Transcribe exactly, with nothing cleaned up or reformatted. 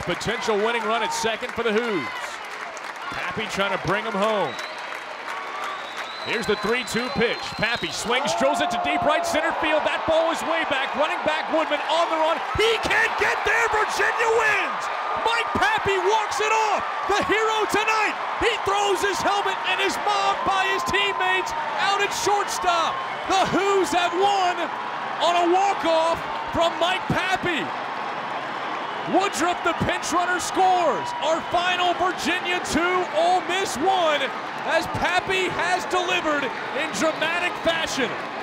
Potential winning run at second for the Hoos. Papi trying to bring him home. Here's the three two pitch. Papi swings, drills it to deep right center field. That ball is way back. Running back Woodman on the run. He can't get there. Virginia wins. Mike Papi walks it off. The hero tonight. He throws his helmet and is mobbed by his teammates out at shortstop. The Hoos have won on a walk-off from Mike Papi. Woodruff, the pinch runner, scores. Our final, Virginia two, Ole Miss one, as Papi has delivered in dramatic fashion.